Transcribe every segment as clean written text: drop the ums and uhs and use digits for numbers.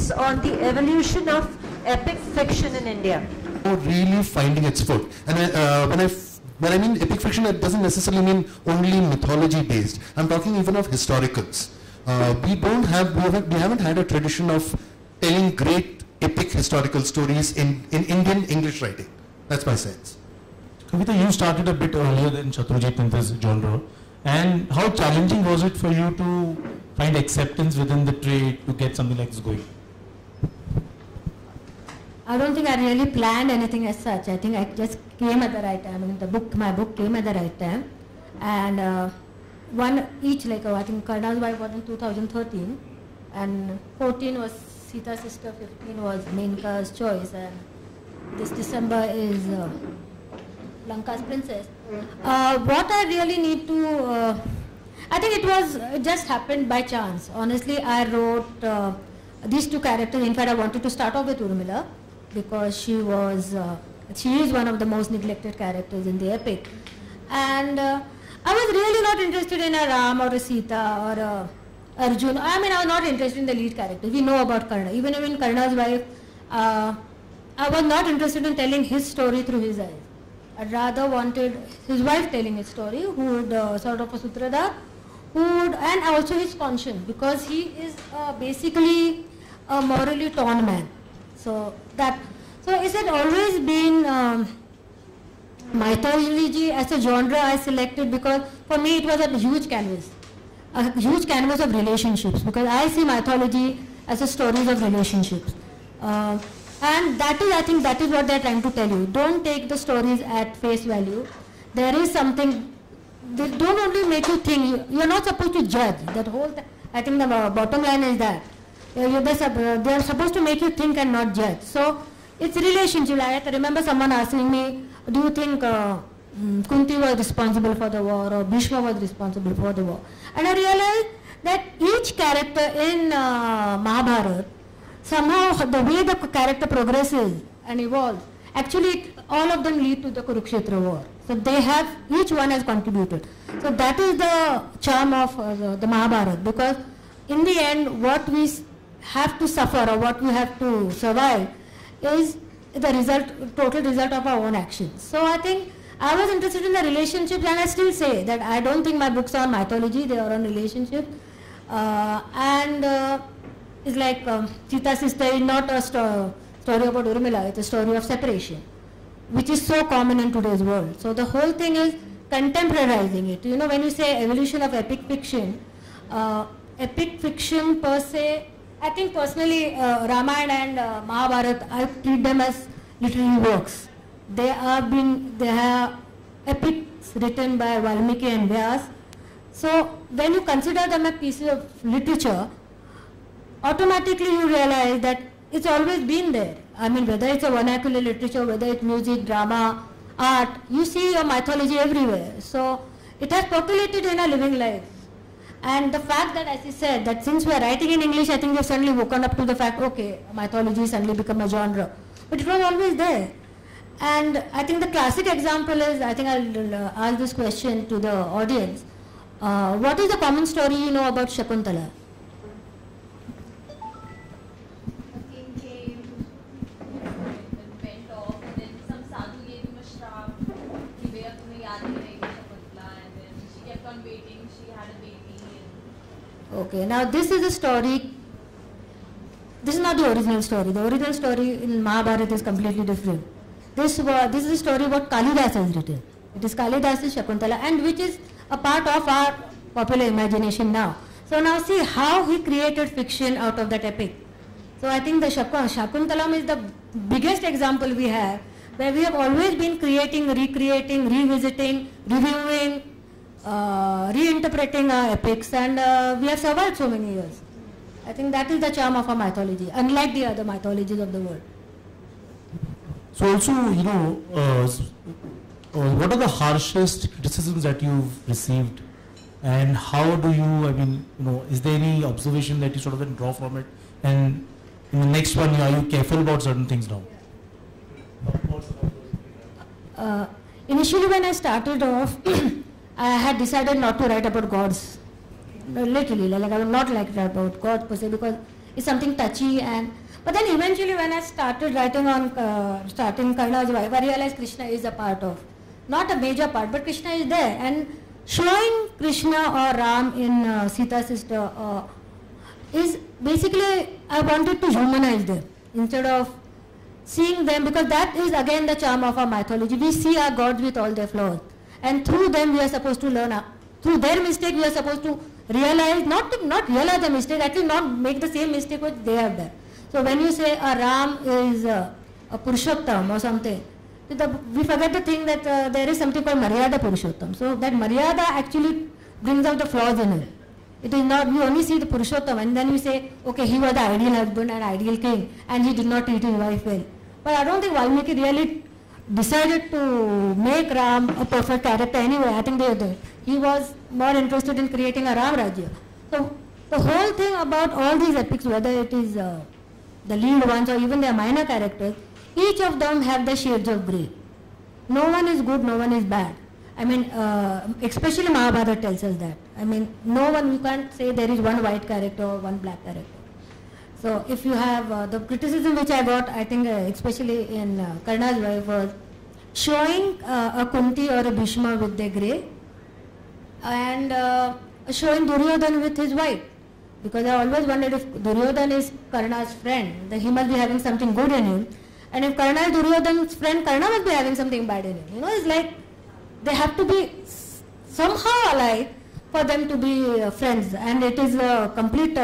thoughts on the evolution of epic fiction in India? Really finding its foot. And when I mean epic fiction, it doesn't necessarily mean only mythology based. I'm talking even of historicals. We haven't had a tradition of telling great epic historical stories in Indian English writing. That's my sense. Kavita, you started a bit earlier than Shatrujeet in this genre. And how challenging was it for you to find acceptance within the trade to get something like this going? I don't think I really planned anything as such. I think I just came at the right time. I mean, my book came at the right time. And I think Karna's Wife was in 2013. And 14 was Sita's Sister, 15 was Menka's Choice. And this December is Lanka's Princess. What I really need to, I think it just happened by chance. Honestly, I wrote these two characters. In fact, I wanted to start off with Urmila because she is one of the most neglected characters in the epic. And I was really not interested in a Ram or a Sita or a Arjun. I mean, I was not interested in the lead character. We know about Karna. Even in Karna's Wife, I was not interested in telling his story through his eyes. I rather wanted his wife telling his story, who would sort of a Sutradhar, and also his conscience, because he is basically a morally torn man. So is it always been mythology as a genre I selected because for me it was a huge canvas of relationships, because I see mythology as a stories of relationships. And I think that is what they're trying to tell you. Don't take the stories at face value. There is something, they don't only make you think, you're not supposed to judge. I think the bottom line is that. They're supposed to make you think and not judge. So it's relationship. I remember someone asking me, do you think Kunti was responsible for the war or Bhishma was responsible for the war? And I realized that each character in Mahabharata, somehow the way the character progresses and evolves, actually all of them lead to the Kurukshetra war. So each one has contributed. So that is the charm of the Mahabharata, because in the end what we have to suffer or what we have to survive is the total result of our own actions. So I think I was interested in the relationships, and I still say that I don't think my books are on mythology, they are on relationships. It's like Sita's Sister is not a story about Urmila, it's a story of separation, which is so common in today's world. So the whole thing is contemporarizing it. You know, when you say evolution of epic fiction per se, I think personally Ramayana and Mahabharata, I treat them as literary works. They have epics written by Valmiki and Vyas. So when you consider them a piece of literature, automatically you realize that it's always been there. I mean, whether it's a vernacular literature, whether it's music, drama, art, you see a mythology everywhere. So it has populated in our living life. And the fact that, as you said, that since we are writing in English, I think we have suddenly woken up to the fact, okay, mythology suddenly become a genre. But it was always there. And I think the classic example is, I think I'll ask this question to the audience. What is the common story you know about Shakuntala? Okay, now this is a story, this is not the original story. The original story in Mahabharata is completely different. This is a story what Kalidas has written. It is Kalidas's Shakuntala, and which is a part of our popular imagination now. So now see how he created fiction out of that epic. So I think the Shakuntalam is the biggest example we have, where we have always been creating, recreating, revisiting, reviewing, reinterpreting our epics, and we have survived so many years. I think that is the charm of our mythology, unlike the other mythologies of the world. So also, what are the harshest criticisms that you've received, and how do you, is there any observation that you sort of then draw from it, and in the next one, are you careful about certain things now? Initially when I started off, I had decided not to write about gods, literally, like I would not like to write about God per se, because is something touchy. And but then eventually when I started writing on starting Karna's wife, I realized Krishna is a part of, not a major part, but Krishna is there. And showing Krishna or Ram in Sita's sister is basically, I wanted to humanize them instead of seeing them, because that is again the charm of our mythology. We see our gods with all their flaws, and through them we are supposed to learn. Through their mistake we are supposed to realize, not realize the mistake, actually not make the same mistake which they have done. So when you say a Ram is a Purushottam or something, we forget to think that there is something called Maryada Purushottam. So that Maryada actually brings out the flaws in him. It is not, we only see the Purushottam and then we say, okay, he was the ideal husband and ideal king and he did not treat his wife well. But I don't think Valmiki really decided to make Ram a perfect character anyway. I think he was more interested in creating a Ram Rajya. So the whole thing about all these epics, whether it is the lead ones or even their minor characters, each of them have the shades of grey. No one is good, no one is bad. I mean, especially Mahabharata tells us that. I mean, no one, you can't say there is one white character or one black character. So if you have the criticism which I got, I think especially in Karna's wife, was showing a Kunti or a Bhishma with their grey and showing Duryodhan with his white. Because I always wondered if Duryodhan is Karna's friend, then he must be having something good in him. And if Karna is Duryodhan's friend, Karna must be having something bad in him. You know, it's like they have to be somehow alike for them to be friends. And it is a complete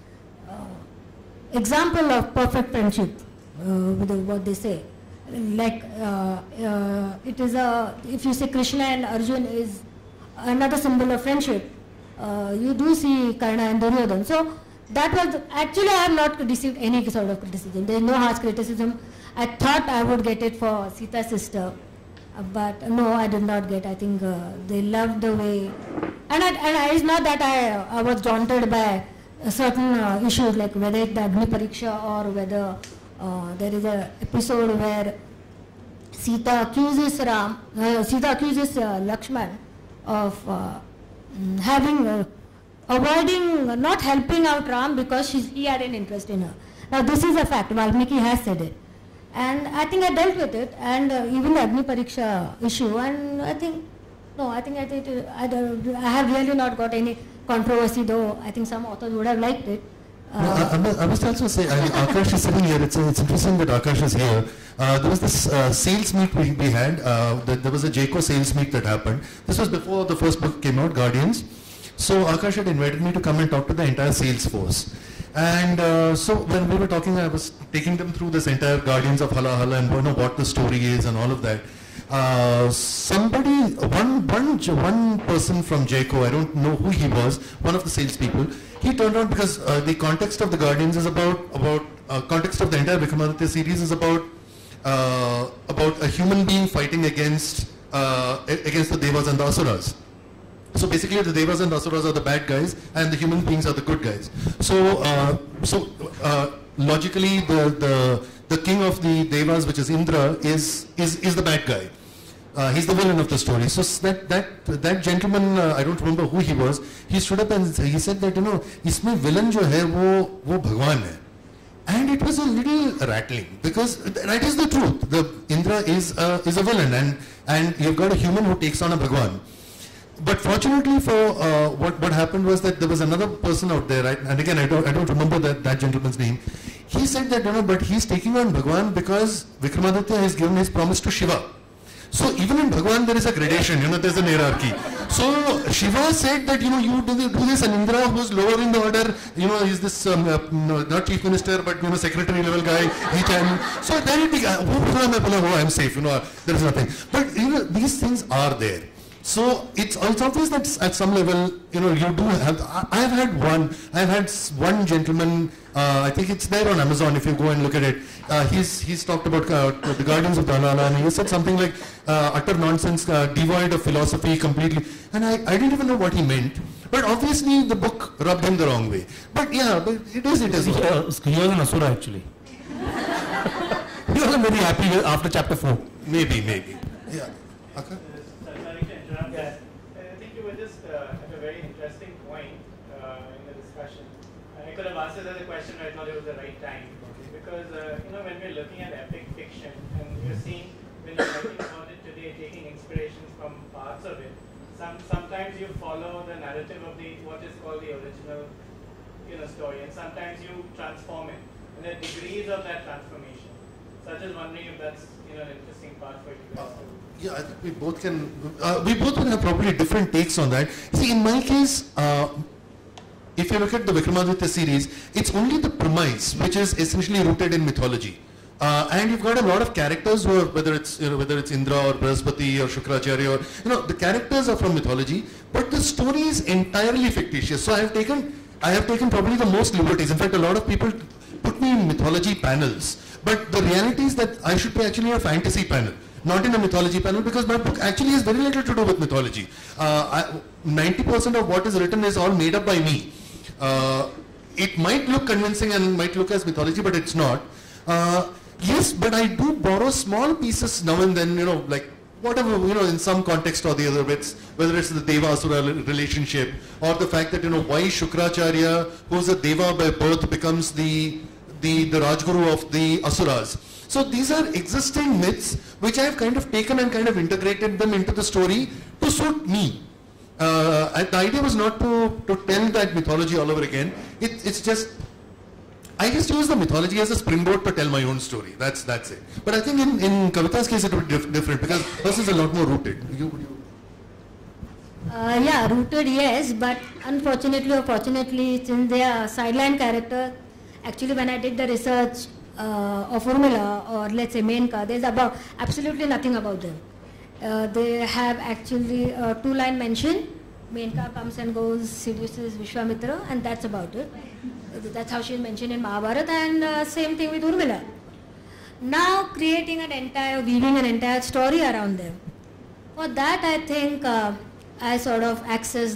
example of perfect friendship, with what they say. Like, it is if you say Krishna and Arjun is another symbol of friendship, you do see Karna and Duryodhan. So that was, actually I have not received any sort of criticism. There is no harsh criticism. I thought I would get it for Sita's sister, but no, I did not get. I think they loved the way, and it's not that I was daunted by certain issues, like whether it's the Agni Pariksha or whether there is an episode where Sita accuses Lakshman of avoiding, not helping out Ram because he had an interest in her. Now this is a fact, Valmiki has said it. And I think I dealt with it, and even the Agni Pariksha issue, and I think I have really not got any controversy, though I think some authors would have liked it. I must also say, Akash is sitting here. It's interesting that Akash is here. There was this sales meet we had. There was a JCO sales meet that happened. This was before the first book came out, Guardians. So Akash had invited me to come and talk to the entire sales force. And so when we were talking, I was taking them through this entire Guardians of Hala Hala and what the story is and all of that. One person from JCO, I don't know who he was, one of the salespeople, he turned out, because the context of the Guardians is about context of the entire Vikramaditya series is about a human being fighting against the Devas and the Asuras. So basically the Devas and the Asuras are the bad guys and the human beings are the good guys. So logically the king of the Devas, which is Indra, is the bad guy. He's the villain of the story. So that gentleman, I don't remember who he was, he stood up and he said that, इसमें villain जो है वो भगवान है. And it was a little rattling, because that is the truth. The Indra is a villain, and you've got a human who takes on a Bhagwan. But fortunately for what happened was that there was another person out there, right? And again I don't remember that gentleman's name. He said that but he's taking on Bhagwan because Vikramaditya has given his promise to Shiva. So even in Bhagwan there is a gradation, there's an hierarchy. So Shiva said that you do this, and Indra, who's lower in the order, is this not chief minister but secretary level guy. So then it began, I'm safe, there is nothing. But these things are there. So it's obvious that at some level, you do have. I've had one gentleman. I think it's there on Amazon if you go and look at it. He's talked about the Guardians of Dalala, and he said something like utter nonsense, devoid of philosophy completely. And I didn't even know what he meant. But obviously the book rubbed him the wrong way. But yeah, but it is. He was an Asura actually. He wasn't very happy after chapter 4. Maybe. Yeah. Okay. Yes, I think you were just at a very interesting point in the discussion. And I could have asked it as a question right now. It was the right time because when we're looking at epic fiction and you're seeing when you're writing about it today, taking inspirations from parts of it. Sometimes you follow the narrative of what is called the original story, and sometimes you transform it. And there are degrees of that transformation. So I was just wondering if that's an interesting part for you guys to. Yeah, I think we both can. We both will have probably different takes on that. See, in my case, if you look at the Vikramaditya series, it's only the premise which is essentially rooted in mythology. And you've got a lot of characters who are, whether it's Indra or Brahaspati or Shukracharya, or the characters are from mythology, but the story is entirely fictitious. So I have taken probably the most liberties. In fact, a lot of people put me in mythology panels, but the reality is that I should be actually a fantasy panel, not in a mythology panel, because my book actually has very little to do with mythology. 90% of what is written is all made up by me. It might look convincing and might look as mythology, but it's not. Yes, but I do borrow small pieces now and then, like whatever, in some context or the other, whether it's the Deva-Asura relationship, or the fact that, why Shukracharya, who's a Deva by birth, becomes the Rajguru of the Asuras. So these are existing myths, which I have kind of taken and kind of integrated them into the story to suit me. And the idea was not to tell that mythology all over again. It's just, I just use the mythology as a springboard to tell my own story. That's it. But I think in Kavita's case it would be different because hers is a lot more rooted. Yeah, rooted, yes, but unfortunately or fortunately, since they are sideline characters, actually when I did the research of Urmila or let's say Menka, there's absolutely nothing about them. They have actually a two-line mention. Menka comes and goes, seduces Vishwamitra, and that's about it. That's how she is mentioned in Mahabharata, and same thing with Urmila. Now weaving an entire story around them. For that, I think I sort of access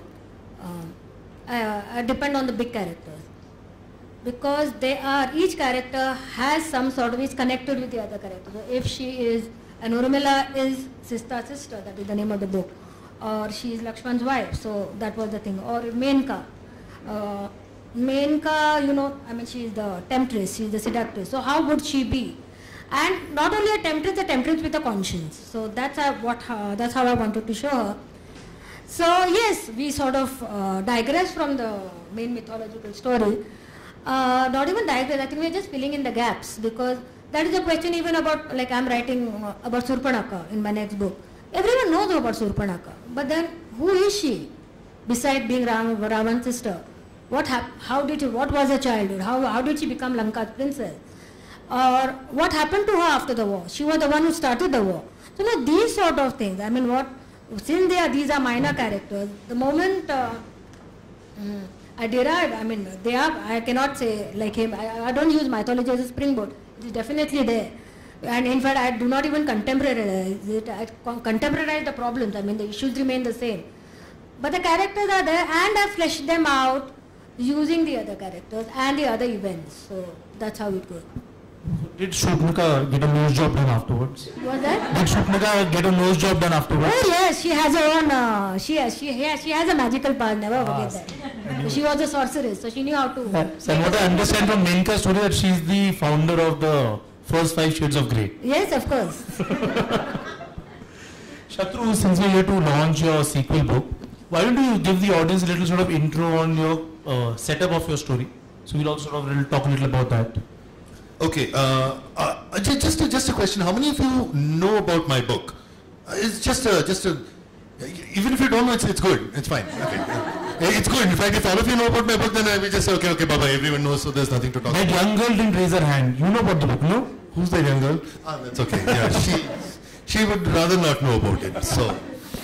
I depend on the big characters. Because each character has some sort of, is connected with the other character. So if she is, and Urmila is Sista's sister, that is the name of the book, or she is Lakshman's wife, so that was the thing, or Menka. Menka, she is the temptress, she is the seductress, so how would she be? And not only a temptress with a conscience. So that's how I wanted to show her. So yes, we sort of digress from the main mythological story. Not even digress, I think we are just filling in the gaps, because that is a question even about, like I'm writing about Surpanaka in my next book. Everyone knows about Surpanaka, but then who is she? Besides being Ravan's sister, what was her childhood? How did she become Lanka's princess? Or what happened to her after the war? She was the one who started the war. So these sort of things. I mean, since these are minor characters, the moment I derive, I cannot say like him. I don't use mythology as a springboard. It is definitely there. And in fact, I do not even contemporize it. I contemporize the problems. The issues remain the same. But the characters are there, and I flesh them out using the other characters and the other events. So that's how it goes. Did Shupnika get a nose job done afterwards? What's that? Did Shupnika get a nose job done afterwards? Oh yes, she has her own. She has a magical power. Never forget that. She was a sorceress, so she knew how to. So what I understand from Menka's story that she is the founder of the first 5 shades of grey. Yes, of course. Shatru, since we're here to launch your sequel book, why don't you give the audience a little sort of intro on your setup of your story? So we'll also sort of talk a little about that. Okay, just a question. How many of you know about my book? It's just a. Even if you don't know, it's good. It's fine. Okay. It's good. In fact, if all of you know about my book, then I will just say, okay, bye-bye. Everyone knows, so there's nothing to talk about. That young girl didn't raise her hand. You know about the book, no? Who's the young girl? That's okay. Yeah, she would rather not know about it. So,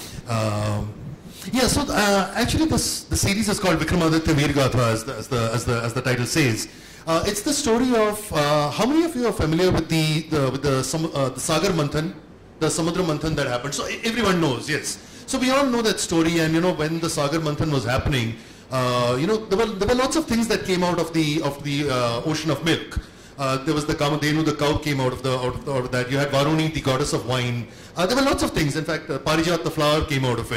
actually, the series is called Vikramaditya Veergatha, as the title says. It's the story of how many of you are familiar with the Sagar Manthan, the Samudra Manthan that happened? So everyone knows, yes. So we all know that story, and when the Sagar Manthan was happening, there were lots of things that came out of the ocean of milk. There was the Kamadhenu, the cow came out of that. You had Varuni, the goddess of wine. There were lots of things. In fact, Parijat, the flower, came out of it.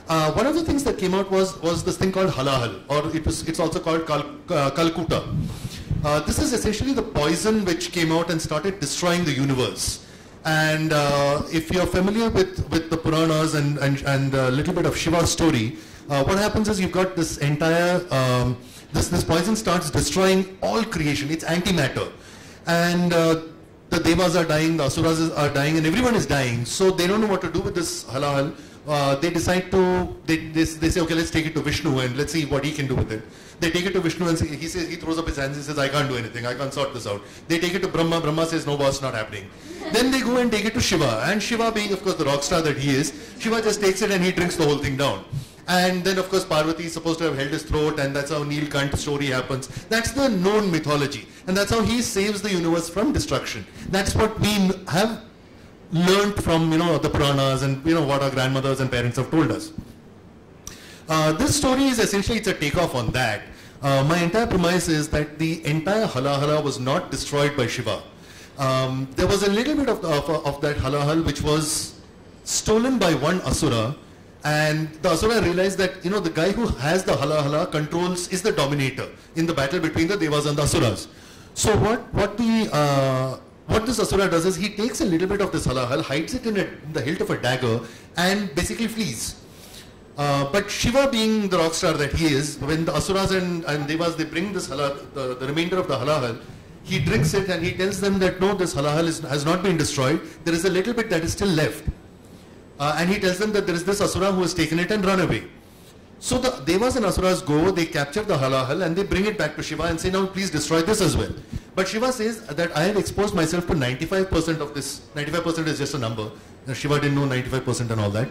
one of the things that came out was this thing called halahal, or it's also called Calcutta. This is essentially the poison which came out and started destroying the universe. And if you're familiar with the Puranas and a little bit of Shiva's story, what happens is you've got this entire, this poison starts destroying all creation. It's antimatter. And the Devas are dying, the Asuras are dying, and everyone is dying. So they don't know what to do with this halahal. They decide to, they say, okay, let's take it to Vishnu and let's see what he can do with it. They take it to Vishnu and he throws up his hands, he says, I can't do anything, I can't sort this out. They take it to Brahma, Brahma says, no boss, not happening. Then they go and take it to Shiva, and Shiva being of course the rock star that he is, Shiva just takes it and he drinks the whole thing down. And then of course Parvati is supposed to have held his throat, and that's how Neelkantha's story happens. That's the known mythology, and that's how he saves the universe from destruction. That's what we have learned from the Puranas and what our grandmothers and parents have told us. This story is essentially, it's a takeoff on that. My entire premise is that the entire halahala was not destroyed by Shiva. There was a little bit of that halahal which was stolen by one asura, and the asura realized that the guy who has the halahala is the dominator in the battle between the devas and the asuras. So what this asura does is he takes a little bit of this halahal, hides it in the hilt of a dagger, and basically flees. But Shiva, being the rock star that he is, when the asuras and devas, they bring this the remainder of the halahal, he drinks it and he tells them that no, this halahal has not been destroyed. There is a little bit that is still left. And he tells them that there is this asura who has taken it and run away. So the devas and asuras go, they capture the halahal and they bring it back to Shiva and say, now please destroy this as well. But Shiva says that I have exposed myself to 95% of this. 95% is just a number. Shiva didn't know 95% and all that.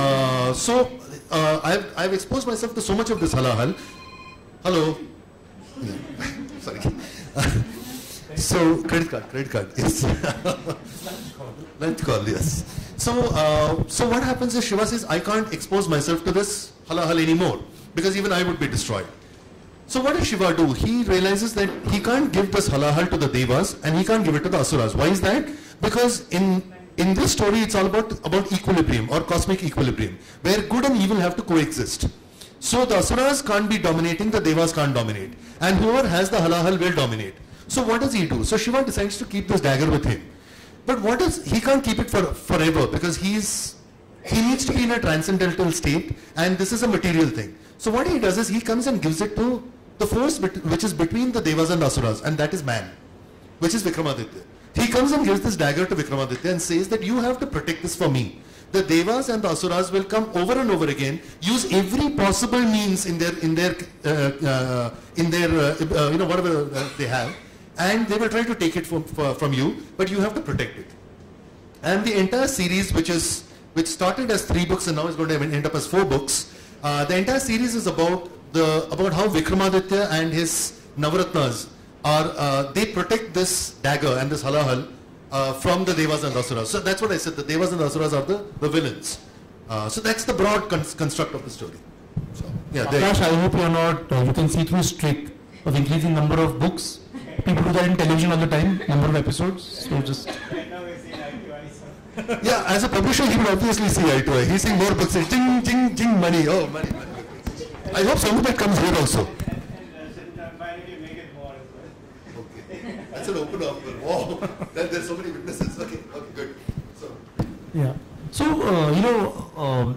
I've exposed myself to so much of this halahal. Hello. Yeah. Sorry. So credit card. Yes. Lunch call, yes. So what happens is Shiva says, I can't expose myself to this halahal anymore because even I would be destroyed. So what does Shiva do? He realizes that he can't give this halahal to the devas and he can't give it to the asuras. Why is that? Because in this story it's all about equilibrium or cosmic equilibrium, where good and evil have to coexist. So the asuras can't be dominating, the devas can't dominate, and whoever has the halahal will dominate. So what does he do? So Shiva decides to keep this dagger with him. But he can't keep it forever because he needs to be in a transcendental state, and this is a material thing. So what he does is he comes and gives it to the force which is between the devas and the asuras, and that is man, which is Vikramaditya. He comes and gives this dagger to Vikramaditya and says that you have to protect this for me. The devas and the asuras will come over and over again, use every possible means in their whatever they have, and they will try to take it from you, but you have to protect it. And the entire series, which started as 3 books and now is going to end up as 4 books, the entire series is about how Vikramaditya and his Navaratnas they protect this dagger and this halahal from the devas and asuras. So that's what I said, the devas and asuras are the villains. So that's the broad construct of the story. So, yeah, Akash, I hope you are not, you can see through his trick of increasing number of books. People do that in television all the time, number of episodes. So just... Right now we're seeing eye. Yeah, as a publisher, he will obviously see eye to eye. He's seeing more books, jing, jing, jing, money. Oh, money. I hope some of that comes here also. And finally make it more as well. Okay. That's an open offer. Wow. There's so many witnesses. Okay, good. So. Yeah. So,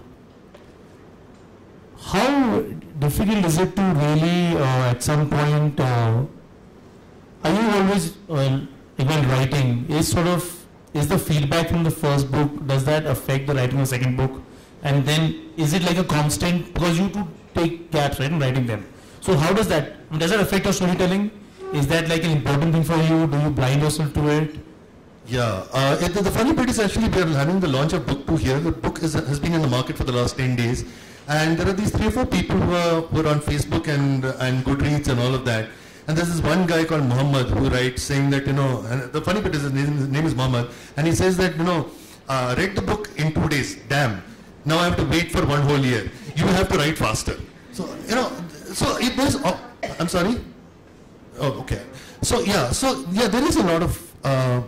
how difficult is it to really, at some point, are you always, when writing, is the feedback from the first book, does that affect the writing of the second book? And then, is it like a constant, because you two take gaps, right, in writing them. So how does that affect your storytelling? Is that like an important thing for you? Do you blind yourself to it? Yeah, the funny bit is actually we are having the launch of book 2 here. The book has been in the market for the last 10 days. And there are these 3 or 4 people who are on Facebook and Goodreads and all of that. And there's this one guy called Muhammad who writes saying that, and the funny bit is his name is Muhammad. And he says that, read the book in 2 days. Damn, now I have to wait for 1 whole year. You have to write faster. So, so it was, I'm sorry? Oh, okay. So, yeah, there is a lot of,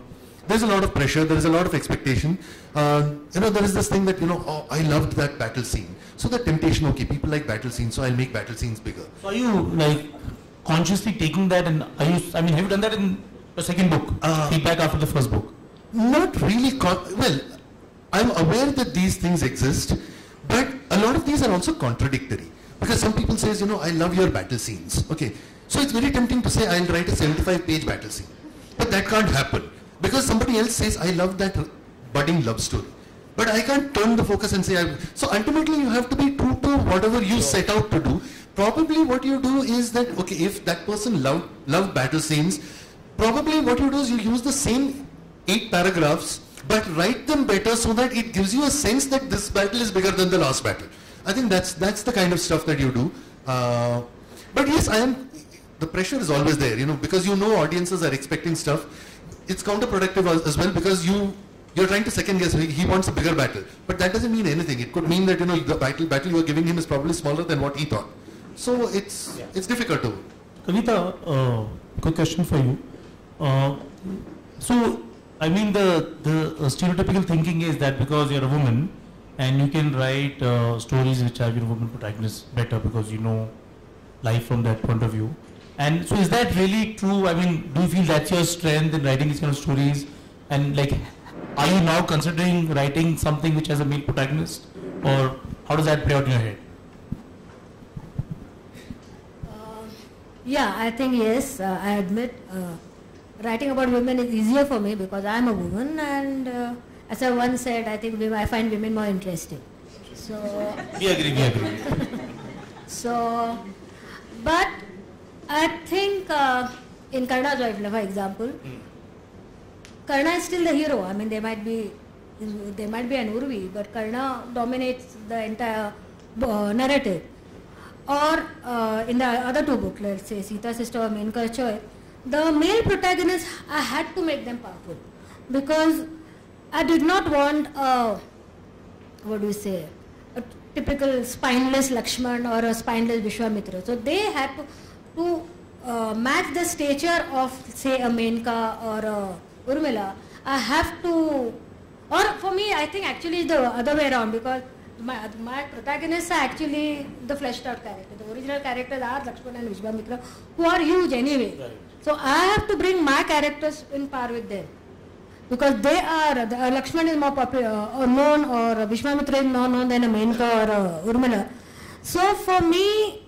there's a lot of pressure, there is a lot of expectation. There is this thing that, oh, I loved that battle scene. So the temptation, okay, people like battle scenes, so I'll make battle scenes bigger. So are you like consciously taking that, and have you done that in the second book? Feedback after the first book? Not really. Well, I'm aware that these things exist, but a lot of these are also contradictory. Because some people say, I love your battle scenes. Okay, so it's very tempting to say I'll write a 75-page battle scene. But that can't happen. Because somebody else says, I love that budding love story. But I can't turn the focus and say, so ultimately you have to be true to whatever you set out to do. Probably what you do is that, okay, if that person loved battle scenes, probably what you do is you use the same 8 paragraphs, but write them better so that it gives you a sense that this battle is bigger than the last battle. I think that's the kind of stuff that you do. But yes, the pressure is always there, because audiences are expecting stuff. It's counterproductive as well, because you're trying to second guess. He wants a bigger battle, but that doesn't mean anything. It could mean that the battle you're giving him is probably smaller than what he thought. So it's difficult to. Kavita, quick question for you. So I mean the stereotypical thinking is that because you're a woman and you can write stories which have women protagonists better because you know life from that point of view. And so is that really true? I mean, do you feel that's your strength in writing these kind of stories? And like, are you now considering writing something which has a male protagonist? Or how does that play out in your head? Yeah, I think yes, I admit writing about women is easier for me because I'm a woman, and as I once said, I think I find women more interesting. So we agree. So, but I think in Karna's wife, for example, Karna is still the hero. I mean, there might be an Urvi, but Karna dominates the entire narrative. Or in the other 2 books, let's say Sita Sister or Menka's Choice, the male protagonists, I had to make them powerful because I did not want a typical spineless Lakshman or a spineless Vishwamitra. So they had to match the stature of, say, a Menka or a Urmila. I have to, or for me, I think actually it's the other way around, because my protagonists are actually the fleshed out characters. The original characters are Lakshman and Vishwamitra, who are huge anyway. Right. So I have to bring my characters in par with them, because they are, Lakshman is more popular or known, or Vishwamitra is more known than a Menka or Urmila. So for me,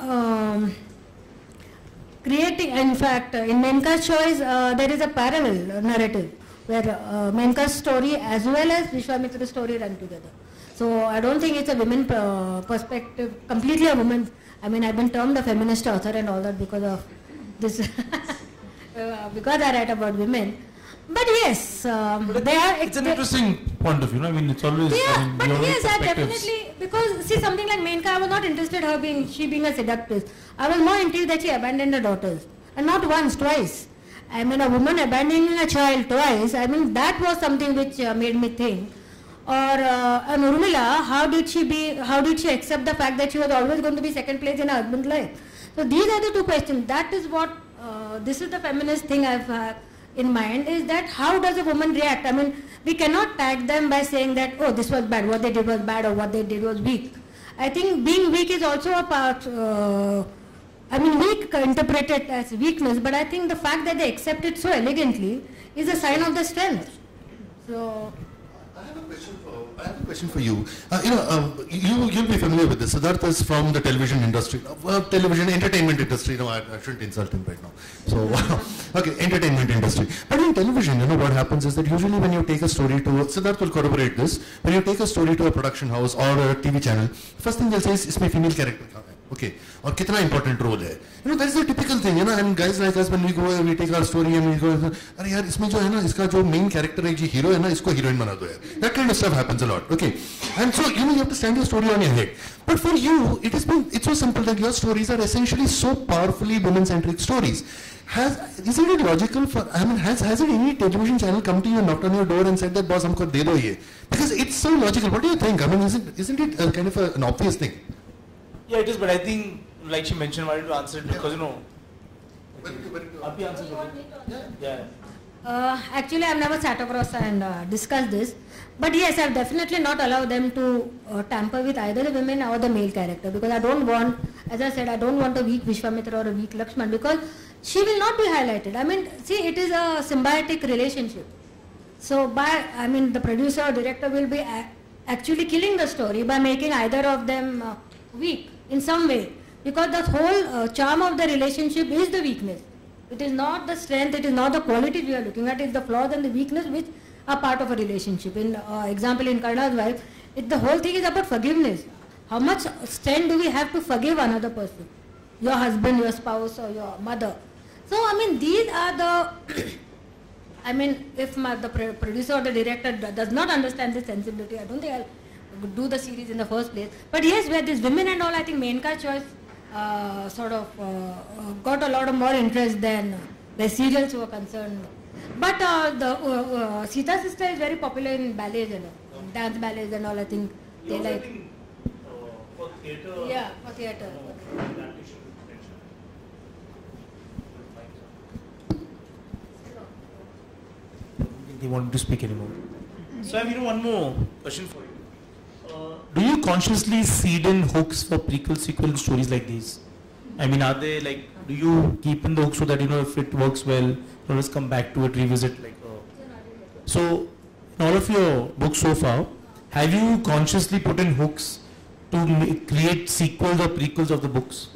creating, in fact, in Menka's Choice, there is a parallel narrative where Menka's story as well as Vishwamitra's story run together. So I don't think it's a women perspective, completely a woman. I mean, I've been termed a feminist author and all that because of this, because I write about women. But yes, it's an interesting point of view. I mean, it's always. Yeah, but yes, I definitely, because see, something like Menka, I was not interested in she being a seductress. I was more intrigued that she abandoned her daughters, and not once, twice. I mean, a woman abandoning a child twice. I mean, that was something which made me think. Or an Urmila, how did she accept the fact that she was always going to be second place in her husband's life? So these are the 2 questions. That is what, this is the feminist thing I've in mind, is that how does a woman react? I mean, we cannot tag them by saying that, oh, this was bad, what they did was bad, or what they did was weak. I think being weak is also a part, weak interpreted as weakness, but I think the fact that they accept it so elegantly is a sign of the strength. So, I have a question for you. You'll be familiar with this. Siddhartha is from the television industry, television entertainment industry. No, I shouldn't insult him right now. So, okay, entertainment industry. But in television, what happens is that usually when you take a story to, Siddhartha will corroborate this, when you take a story to a production house or a TV channel, first thing they'll say is, इसमें female character कहाँ है? Okay, और कितना important role है? That's the typical thing, and guys like us, when we go and we take our story and we go, अरे यार इसमें जो है ना, इसका जो main character है, जो hero है ना, इसको heroine बना दो यार. That kind of stuff happens a lot. Okay, and so you have to stand your story on your head. But for you, it's so simple that your stories are essentially so powerfully women-centric stories. Isn't it logical has it any television channel come to you and knocked on your door and said that boss हमको दे दो ये? Because it's so logical. What do you think? I mean, isn't it kind of an obvious thing? Yeah, it is, but I think, like she mentioned, I wanted to answer it because, Very good. Api answers. Yeah. Actually, I've never sat across and discussed this. But yes, I've definitely not allowed them to tamper with either the women or the male character, because I don't want, as I said, I don't want a weak Vishwamitra or a weak Lakshman, because she will not be highlighted. I mean, see, it is a symbiotic relationship. So the producer or director will be actually killing the story by making either of them weak in some way, because the whole charm of the relationship is the weakness. It is not the strength, it is not the quality we are looking at, it is the flaws and the weakness which are part of a relationship. In example, in Karna's wife, the whole thing is about forgiveness. How much strength do we have to forgive another person? Your husband, your spouse, or your mother. So, I mean, these are the I mean, if the producer or the director does not understand this sensibility, I don't think I'll do the series in the first place. But yes, where these women and all, I think Menka choice got a lot of more interest than the serials were concerned. But the Sita Sister is very popular in ballets and all, dance ballets and all. I think they like. For theatre. Yeah, for theatre. They want to speak anymore. So I have one more question for you. Do you consciously seed in hooks for prequel, sequel stories like these? I mean, are they like, do you keep in the hook so that, if it works well, always come back to it, revisit like... So, in all of your books so far, have you consciously put in hooks to create sequels or prequels of the books?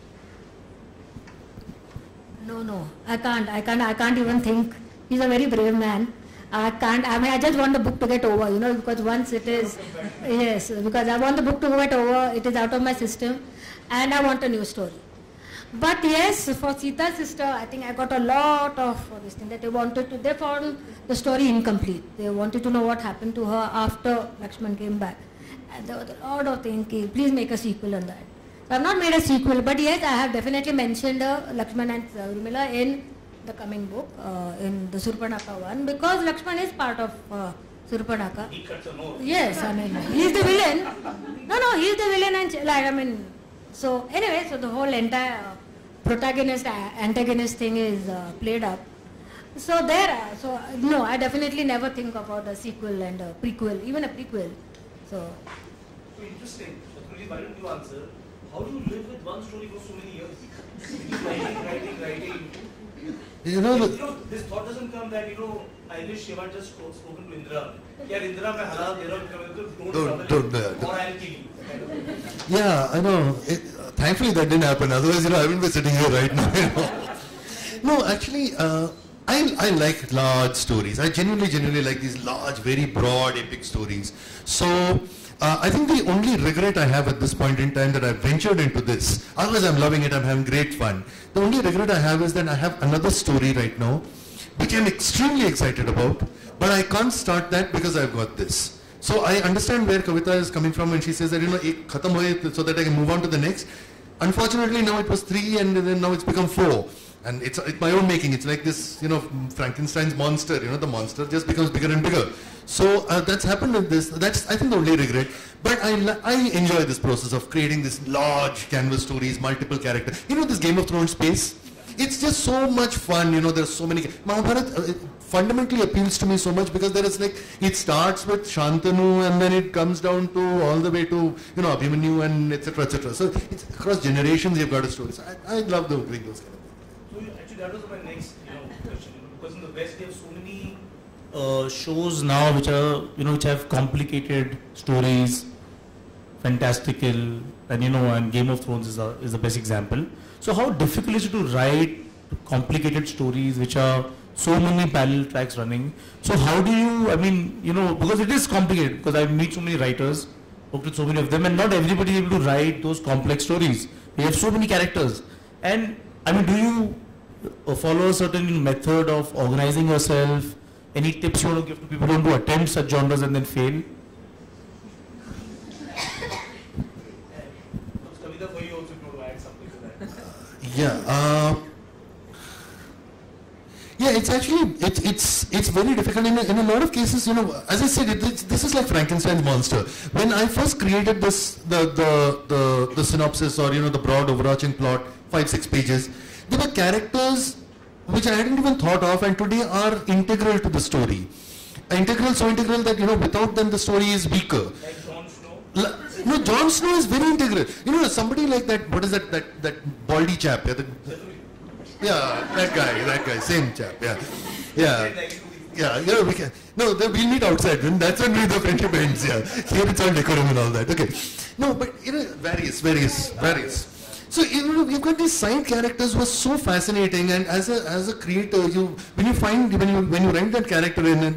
No, I can't even think. He's a very brave man. I can't, I just want the book to get over, because once it is, yes, because I want the book to get over, it is out of my system, and I want a new story. But yes, for Sita's sister, I think I got a lot of this thing that they found the story incomplete. They wanted to know what happened to her after Lakshman came back. And there was a lot of things, please make a sequel on that. So I have not made a sequel, but yes, I have definitely mentioned Lakshman and Urmila in the coming book, in the Surpanaka one, because Lakshman is part of Surpanaka. He cuts a nose. Yes, I mean, he is the villain. No, he is the villain, and so anyway, so the whole entire protagonist antagonist thing is played up. So no, I definitely never think about a sequel and a prequel, even a prequel. So interesting. Shatrujeet, why don't you answer? How do you live with one story for so many years? Writing. This thought doesn't come that, I wish Shiva just spoken to Indra. Yeah, Indra, मैं हरा दे रहा हूँ, don't or I'll kill you. Yeah, I know. Thankfully that didn't happen. Otherwise, I wouldn't be sitting here right now. No, actually, I like large stories. I genuinely like these large, very broad, epic stories. So, I think the only regret I have at this point in time that I've ventured into this, otherwise I'm loving it, I'm having great fun. The only regret I have is that I have another story right now, which I'm extremely excited about, but I can't start that because I've got this. So I understand where Kavita is coming from when she says that, ek khatam hoye so that I can move on to the next. Unfortunately, now it was 3 and then now it's become 4. And it's my own making. It's like this, Frankenstein's monster, the monster just becomes bigger and bigger. So that's happened with this. That's, I think, the only regret. But I enjoy this process of creating this large canvas stories, multiple characters. This Game of Thrones space, it's just so much fun. There's so many. Mahabharata fundamentally appeals to me so much because there is it starts with Shantanu and then it comes down to all the way to, Abhimanyu and etc. etc. So it's across generations you've got a story. So I love doing those kind of things. So actually that was my next question, because in the West we have so many shows now which are which have complicated stories, fantastical, and and Game of Thrones is the best example. So how difficult is it to write complicated stories which are so many parallel tracks running? So how do you, because it is complicated, because I meet so many writers, worked with so many of them, and not everybody is able to write those complex stories. We have so many characters, and do you follow a certain method of organizing yourself? Any tips you want to give to people who want to attempt such genres and then fail? Kavita, for you also, if you want to add something to that. Yeah, it's actually, it's very difficult in a lot of cases, as I said, this is like Frankenstein's monster. When I first created this, the synopsis or, the broad overarching plot, 5-6 pages, there were characters which I hadn't even thought of, and today are integral to the story. Integral, so integral that, without them the story is weaker. Like Jon Snow? No, Jon Snow is very integral. Somebody like that, what is that baldy chap? That guy, same chap, we can. No, we'll meet outside. That's when the friendship ends. Yeah, here it's all decorum and all that. Okay, no, but various. So you've got these side characters who are so fascinating, and as a creator, when you write that character in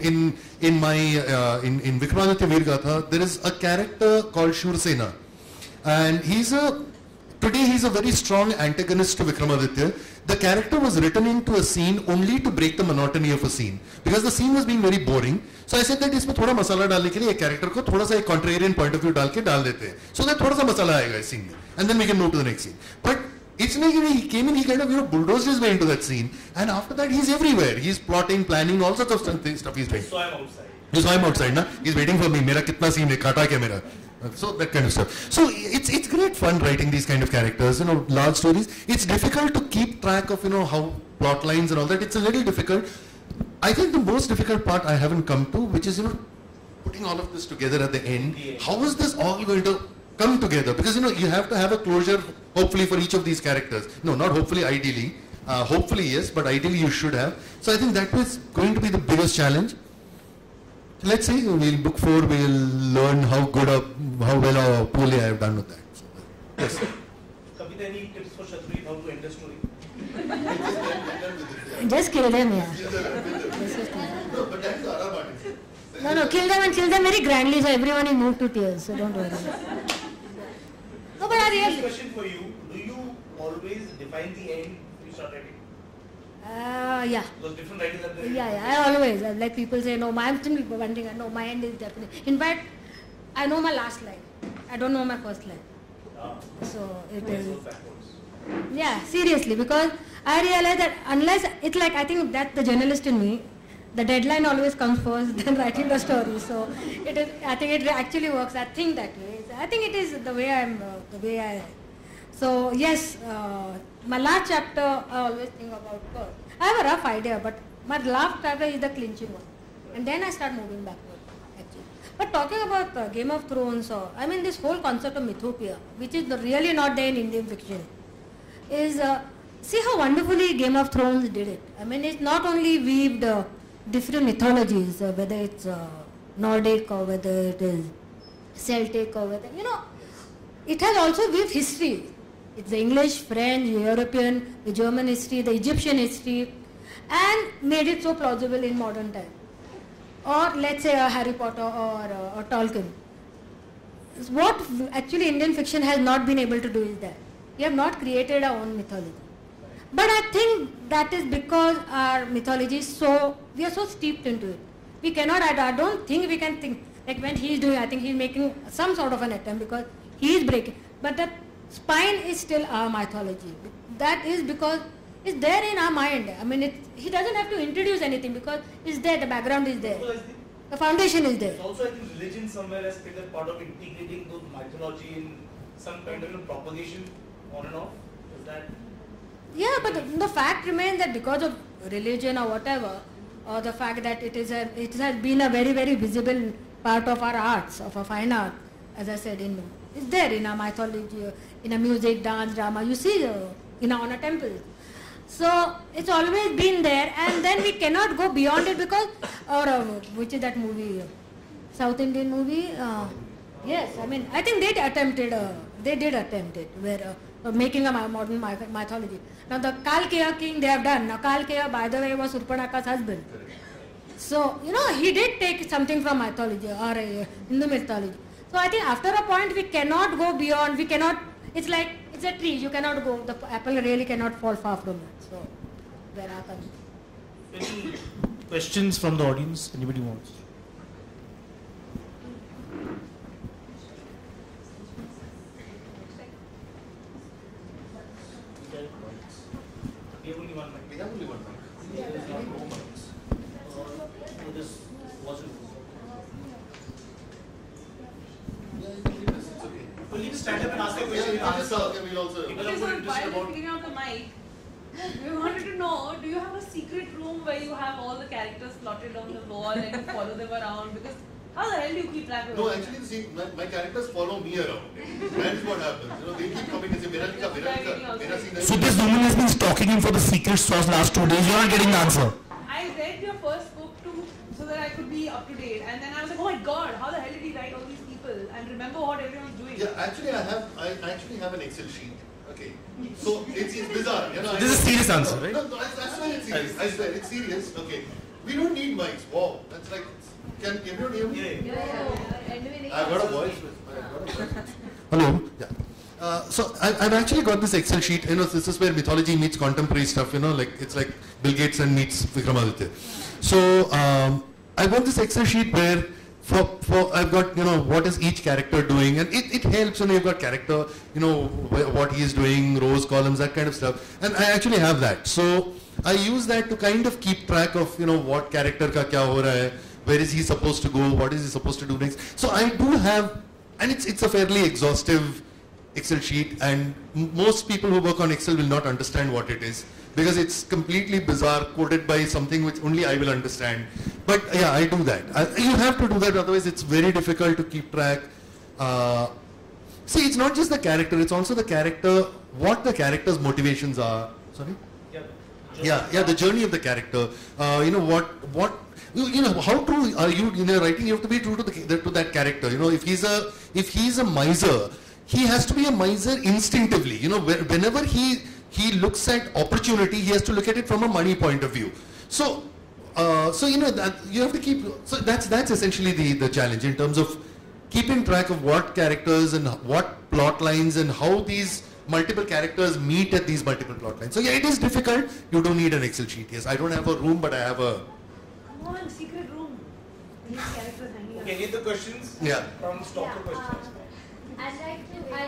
Vikramaditya Veergatha, there is a character called Shursena, and today he's a very strong antagonist to Vikramaditya. The character was written into a scene only to break the monotony of a scene, because the scene was being very boring. So I said that इसमें थोड़ा मसाला डालने के लिए एक character को थोड़ा सा एक contrarian point of view डाल देते हैं, so that थोड़ा सा मसाला आएगा इस scene में, and then we can move to the next scene. But it's like he came in, he kind of bulldozed his way into that scene, and after that he's everywhere. He's plotting, planning, all sorts of stuff he's doing. So I'm outside. So I'm outside, na? He's waiting for me. मेरा कितना scene है, काटा क्या मेरा? So that kind of stuff. So it's great fun writing these kind of characters, large stories. It's difficult to keep track of, how plot lines and all that. It's a little difficult. I think the most difficult part I haven't come to, which is, putting all of this together at the end. How is this all going to come together? Because, you have to have a closure, hopefully, for each of these characters. No, not hopefully, ideally. Hopefully, yes, but ideally you should have. So I think that was going to be the biggest challenge. Let's see, book 4, we'll learn how well or poorly I have done with that. So, yes. Kavita, any tips for Shatrujeet how to end a story? Just kill them, yeah. No, but that is the other part. No, kill them and kill them very grandly, so everyone is moved to tears, so don't worry. No, but I really... Question for you, do you always define the end when you start writing? Yeah. Because different writers have their Yeah, I always, like people say, no, I'm still wondering, no, my end is definitely. In fact, I know my last line. I don't know my first line. So it is. Yeah, seriously, because I realize that unless, it's like, I think that's the journalist in me, the deadline always comes first, then writing the story. So it is, I think it actually works. I think that way. I think it is the way So yes, my last chapter I always think about first. I have a rough idea, but my last chapter is the clinching one, and then I start moving backward. Actually, but talking about Game of Thrones, this whole concept of mythopia, which is really not there in Indian fiction, is see how wonderfully Game of Thrones did it. It's not only weaved different mythologies, whether it's Nordic or whether it is Celtic or whether it has also weaved history. It's the English, French, European, the German history, the Egyptian history, and made it so plausible in modern time. Or let's say Harry Potter or Tolkien. What actually Indian fiction has not been able to do is that we have not created our own mythology. But I think that is because our mythology is we are so steeped into it. We cannot, I don't think we can think, like when he is doing, I think he is making some sort of an attempt because he is breaking. But that spine is still our mythology. That is because it's there in our mind. He doesn't have to introduce anything because it's there, the background is there. The foundation is there. Also, I think religion somewhere has played a part of integrating those mythology in some kind of propagation on and off. Is that? Yeah, but the fact remains that because of religion or whatever, or the fact that it has been a very, very visible part of our arts, of our fine art, as I said, it's there in our mythology, in our music, dance, drama, you see on our temples. So it's always been there, and then we cannot go beyond it because, which is that movie, South Indian movie? Yes, I think they did attempt it, where making a modern mythology. Now the Kalkeya king they have done. Now Kalkeya, by the way, was Surpanaka's husband. So, he did take something from mythology or Hindu mythology. So I think after a point we cannot go beyond, it's like, it's a tree, you cannot go, the apple really cannot fall far from it. So, where are comes. Any questions from the audience? Anybody wants? We have only one mic. We have only one mic. There is not no mics. This wasn't. Will you stand up and ask a question? Okay, we'll also. People are Okay, more so interested while about. you're figuring out the mic, We wanted to know, do you have a secret room where you have all the characters plotted on the wall and you follow them around? Because how the hell do you keep track of No, them? actually, see, my characters follow me around. That is what happens. You know, they keep coming and say, Mera scene. So this woman has been stalking him for the secret sauce last 2 days. You're not getting the answer. I read your first book too, so that I could be up to date. And then I was like, oh my god, how the hell did he write all these people and remember what everyone's doing? Yeah, actually, I actually have an Excel sheet. Okay, so it's bizarre. You know, This is a serious answer, right? No, I swear it's serious. I swear it's serious. Okay, we don't need mics. Wow, that's like, can everyone hear me? Yeah. I've got a voice. Hello. Yeah. So I've actually got this Excel sheet. You know, this is where mythology meets contemporary stuff. You know, like it's like Bill Gates and meets Vikramaditya. So I got this Excel sheet where for I've got, you know, what is each character doing, and it helps. You know, you've got character, you know, what he is doing, rows, columns, that kind of stuff. And I actually have that. So I use that to kind of keep track of, you know, what character ka kya ho raha hai, where is he supposed to go, what is he supposed to do next. So I do have, and it's a fairly exhaustive Excel sheet, and most people who work on Excel will not understand what it is, because it's completely bizarre, coded by something which only I will understand. But yeah, I do that. You have to do that, otherwise it's very difficult to keep track. See, it's not just the character, it's also the character, what the character's motivations are. Sorry? Yeah, the journey of the character. You know, you know, how true are you in your writing? You have to be true to that character. You know, if he's a miser, he has to be a miser instinctively. You know, whenever he looks at opportunity, he has to look at it from a money point of view. So you know that you have to keep. So that's essentially the challenge in terms of keeping track of what characters and what plot lines and how these multiple characters meet at these multiple plot lines. So yeah, it is difficult. You do need an Excel sheet. Yes, I don't have a room, but I have a. Come on, secret room. These characters hanging out. Okay, any of the questions? Yeah. From stalker questions. I'd like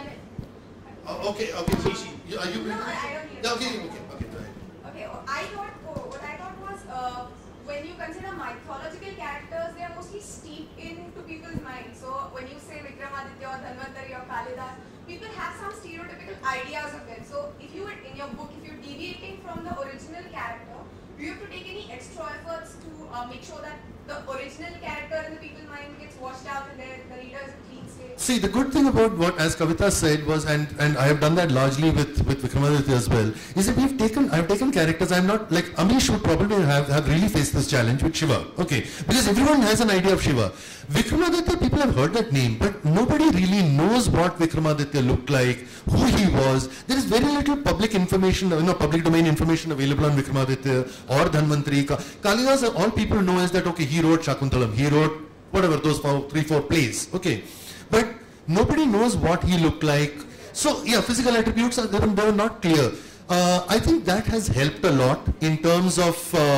to. Okay. Shishi, are you? No, I don't need it. Okay. Go ahead. Okay, what I thought was when you consider mythological characters, they are mostly steeped into people's minds. So when you say Vikramaditya or Dhanvantari or Kalidas, people have some stereotypical ideas of them. So if you in your book, if you're deviating from the original character, do you have to take any extra efforts to make sure that the original character in the people's mind gets washed out and the reader is in clean state? See, the good thing about what, as Kavita said, was, and I have done that largely with Vikramaditya as well, is that I've taken characters. I'm not, like, Amish would probably have really faced this challenge with Shiva. Okay, because everyone has an idea of Shiva. Vikramaditya, people have heard that name, but nobody really knows what Vikramaditya looked like, who he was. There is very little public information, public domain information available on Vikramaditya or Dhanvantari. Kalidas, all people know is that, okay, he wrote Shakuntalam, he wrote whatever, those 3-4 plays, okay. But nobody knows what he looked like. So, yeah, physical attributes, they were not clear. I think that has helped a lot in terms of,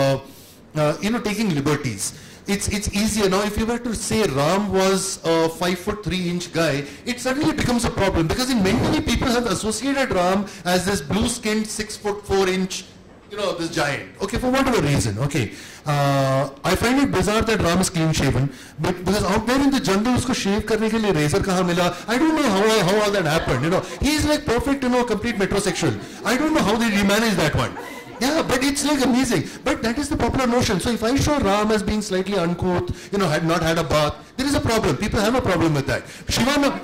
taking liberties. It's easier now. If you were to say Ram was a 5'3" guy, it suddenly becomes a problem, because in mentally people have associated Ram as this blue-skinned 6'4", this giant. Okay, for whatever reason. Okay, I find it bizarre that Ram is clean-shaven, but because out there in the jungle, usko shave karne ke liye razor kahan mila? I don't know how all that happened. He is like perfect, complete metrosexual. I don't know how they manage that one. Yeah, but it's like amazing. But that is the popular notion. So if I show Ram as being slightly uncouth, had not had a bath, there is a problem. People have a problem with that. Shiva,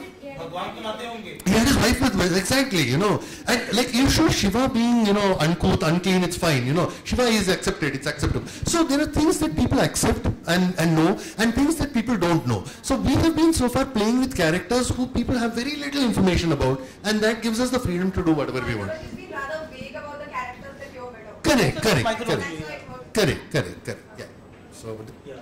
yeah, his wife with, exactly, and like you show Shiva being, uncouth, unclean, it's fine, Shiva is accepted, it's acceptable. So there are things that people accept and know, and things that people don't know. So we have been so far playing with characters who people have very little information about, and that gives us the freedom to do whatever we want. It's been rather vague about the characters that you're aware of. Correct. Yeah. So,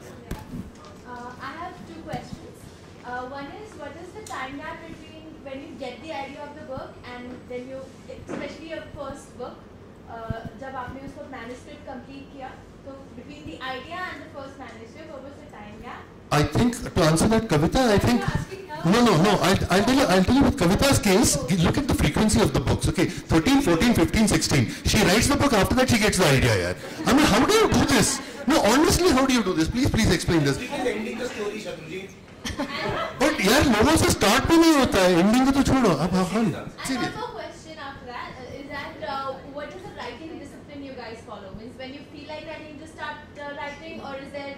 I have two questions. One is, what is the time gap between when you get the idea of the book and then you, especially your first book, जब आपने उसको manuscript complete किया, so between the idea and the first manuscript, what was the time gap? I think to answer that, Kavita, I think no. I'll tell you with Kavita's case. Look at the frequency of the books. Okay, 13, 14, 15, 16. She writes the book. After that, she gets the idea. Yeah. I mean, how do you do this? No, honestly, how do you do this? Please explain this. Ending the story, Shatrujeet. But यार लोगों से start भी नहीं होता है. Ending को तो छोड़ो. अब And one more question after that is that what is the writing discipline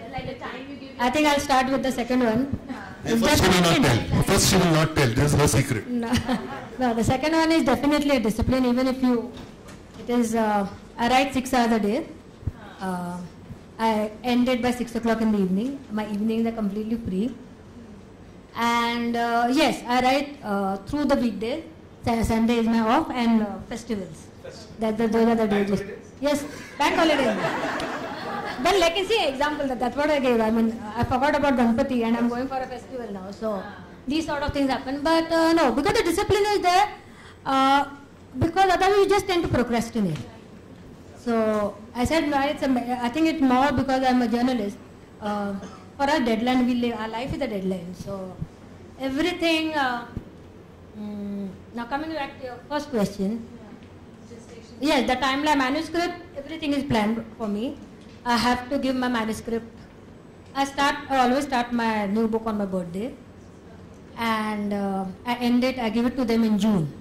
like the time you give. I think I'll start with the second one. First she will not tell. First she will not tell. This is her secret. No, no, the second one is definitely a discipline. Even if you, it is. I write 6 hours a day. I end it by 6 o'clock in the evening. My evenings are completely free. And yes, I write through the weekdays. Sunday is my off, and festivals. Those are the days. Yes, bank holidays. Well, like you see, example, that's what I gave. I mean, I forgot about Ganpati and I'm going for a festival now. So, these sort of things happen. But no, because the discipline is there, because otherwise you just tend to procrastinate. So, I said, I think it's more because I'm a journalist. For our deadline, we live, our life is a deadline. So, everything, now coming back to your first question. Yes, the timeline manuscript, everything is planned for me. I have to give my manuscript. I always start my new book on my birthday. And I end it, I give it to them in June.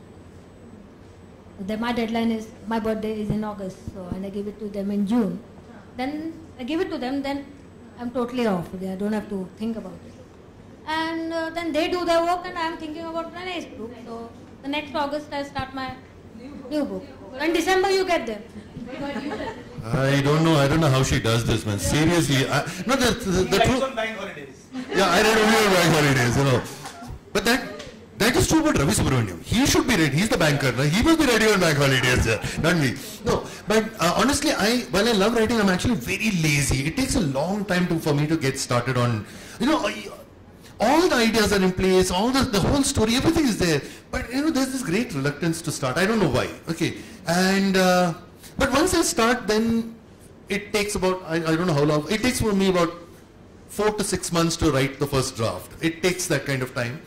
My deadline is, my birthday is in August, so and I give it to them in June. Then I give it to them, then I'm totally off. I don't have to think about it. And then they do their work and I'm thinking about my next book. So the next August I start my new book. In December you get them. I don't know how she does this, man. Seriously. No, the truth. on bank holidays. Yeah, I read only on bank holidays, you know. But that is true about Ravi Subramaniam. He should be ready. He's the banker. Right? He must be ready on bank holidays, sir. Not me. No, but honestly, while I love writing, I'm actually very lazy. It takes a long time for me to get started on, all the ideas are in place, all the whole story, everything is there. But there's this great reluctance to start. I don't know why. Okay, and but once I start, then it takes about I don't know how long. It takes for me about 4 to 6 months to write the first draft. It takes that kind of time.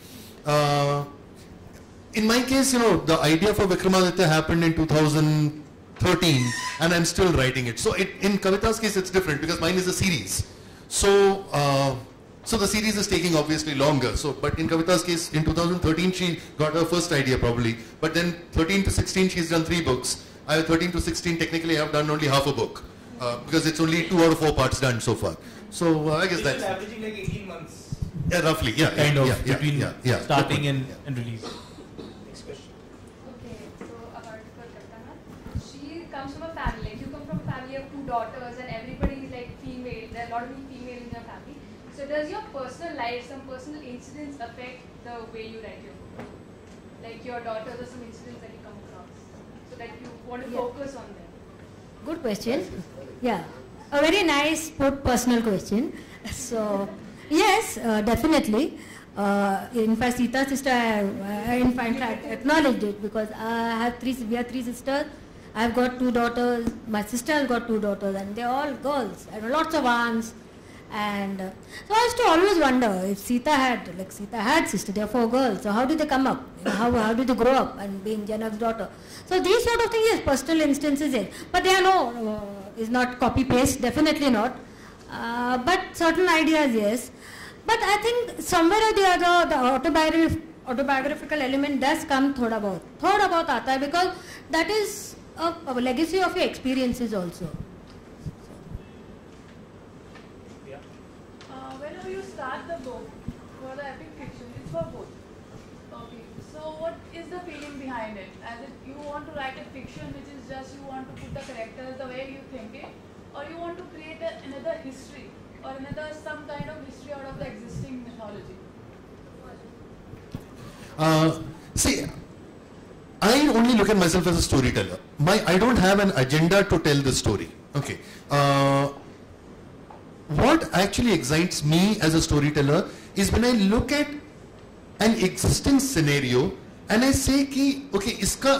In my case, the idea for Vikramaditya happened in 2013, and I'm still writing it. So in Kavita's case, it's different because mine is a series. So the series is taking obviously longer. But in Kavita's case, in 2013, she got her first idea probably. But then 13 to 16, she's done 3 books. I have 13 to 16, technically I have done only half a book. Because it's only 2 out of 4 parts done so far. So I guess that's... averaging like 18 months. Yeah, roughly, yeah. Kind of, yeah, between yeah, starting and release. Next question. Okay, so about Kavita, she comes from a family, like you come from a family of 2 daughters and everybody is like female, there are a lot of female in your family. So does your personal life, some personal incidents affect the way you write your book? Like your daughters or some incidents that you come across, so that you want to focus on them? Good question. Yeah, a very nice personal question. So, yes, definitely. In fact, Sita's sister, I in fact acknowledged it because we have 3 sisters. I've got 2 daughters. My sister has got 2 daughters, and they're all girls. And lots of aunts. And so I used to always wonder if Sita had sister, there are 4 girls. So how did they come up? How did they grow up and being Janak's daughter? So these sort of things, yes, personal instances, yes. But they are is not copy paste, definitely not. But certain ideas, yes. But I think somewhere or the other, the autobiographical element does come thoda bahut aata hai, because that is a legacy of your experiences also. Whenever you start the book for the epic fiction, it's for both. Okay. So what is the feeling behind it? As if you want to write a fiction which is just you want to put the characters the way you think it, or you want to create another history or some kind of history out of the existing mythology? See, I only look at myself as a storyteller. I don't have an agenda to tell the story. Okay. What actually excites me as a storyteller is when I look at an existing scenario and I say, okay,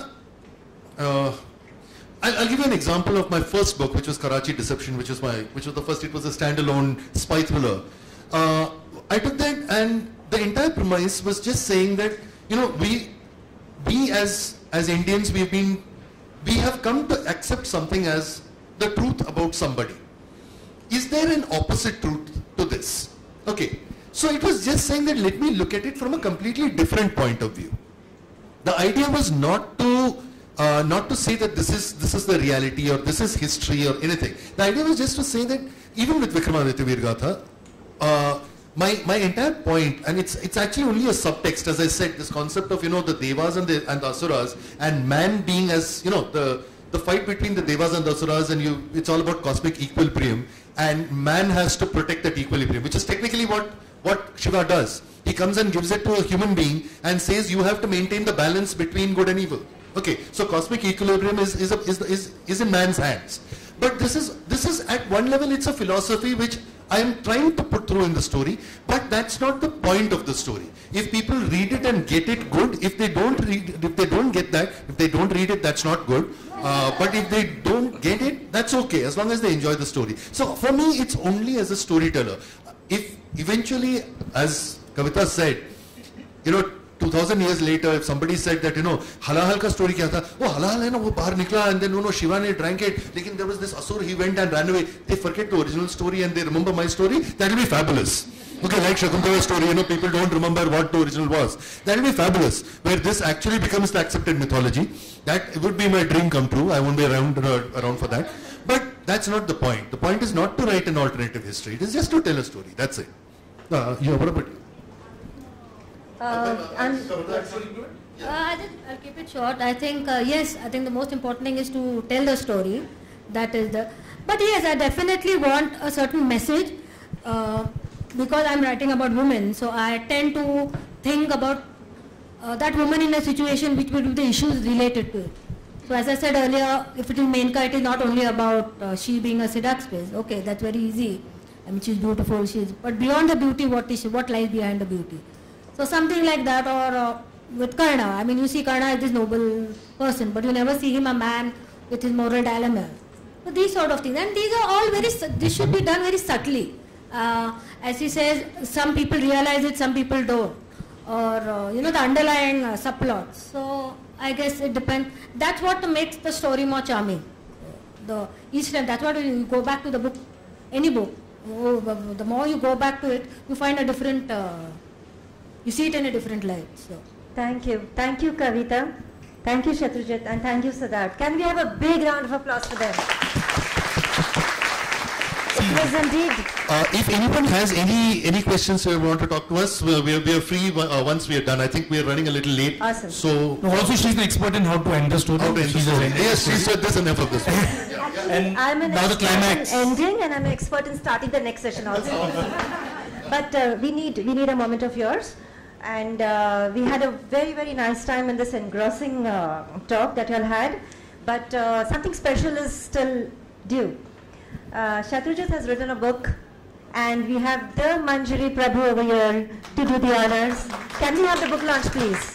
I'll give you an example of my first book, which was Karachi Deception, which was the first. It was a standalone spy thriller. I took that, and the entire premise was just saying that we as Indians, we have come to accept something as the truth about somebody. Is there an opposite truth to this? Okay, so it was just saying that let me look at it from a completely different point of view. The idea was not to not to say that this is the reality or this is history or anything. The idea was just to say that even with Vikramaditya Veergatha, my entire point, and it's actually only a subtext, as I said, this concept of the Devas and the Asuras, and man being as the fight between the Devas and the Asuras, and it's all about cosmic equilibrium, and man has to protect that equilibrium, which is technically what Shiva does. He comes and gives it to a human being and says you have to maintain the balance between good and evil. Okay, so cosmic equilibrium is in man's hands. But this is at one level, it's a philosophy which I am trying to put through in the story, but that's not the point of the story. If people read it and get it, good. If they don't read it, that's not good. But if they don't get it, that's okay, as long as they enjoy the story. So for me, it's only as a storyteller. If eventually, as Kavita said, 2000 years later, if somebody said that, halal ka story kya tha? Oh, halal hai na, wo bahar nikla, and then, Shiva ne drank it. Lekin there was this asur, he went and ran away. They forget the original story and they remember my story. That will be fabulous. Okay, like Shakuntala's story, people don't remember what the original was. That will be fabulous, where this actually becomes the accepted mythology. That would be my dream come true. I won't be around for that. But that's not the point. The point is not to write an alternative history. It is just to tell a story. That's it. What about you? I'll keep it short. I think, yes, I think the most important thing is to tell the story. But yes, I definitely want a certain message because I'm writing about women. So I tend to think about that woman in a situation which will be the issues related to it. So as I said earlier, if it is Menka, it is not only about she being a seduct space. Okay, that's very easy. I mean, she's beautiful. But beyond the beauty, what lies behind the beauty? So something like that, or with Karna. I mean, you see Karna is this noble person, but you never see him a man with his moral dilemma. So these sort of things, and these are all this should be done very subtly. As he says, some people realize it, some people don't, or the underlying subplot. So I guess it depends. That's what makes the story more charming. Each time, that's what you go back to the book, any book. The more you go back to it, you find a different. You see it in a different light. So. Thank you, Kavita. Thank you, Shatrujeet, and thank you, Siddharth. Can we have a big round of applause for them? It was indeed. If anyone has any questions or want to talk to us, we are free once we are done. I think we are running a little late. Awesome. So also, she's an expert in how to end the story. Yes, she said this enough of this. And I'm an now the expert climax. in ending, and I'm an expert in starting the next session also. But we need a moment of yours. And we had a very, very nice time in this engrossing talk that you all had. But something special is still due. Shatrujeet has written a book, and we have the Manjari Prabhu over here to do the honors. Can we have the book launch, please?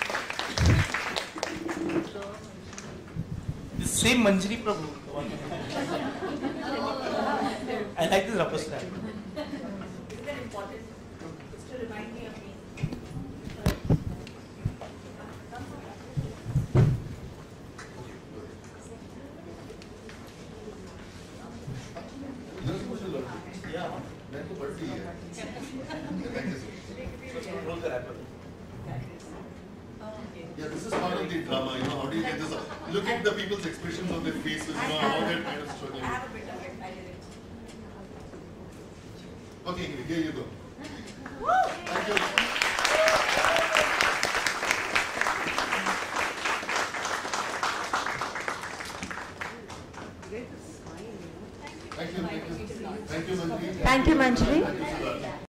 The same Manjari Prabhu. I like this rubber strap. Yeah, this is part of the drama, how do you get this? Look at the people's expressions on their faces, how they're kind of struggling. I have a bit of it. I did it. Okay, Ingrid, here you go. Thank you. Thank you, Manjari. Thank you, Manjari.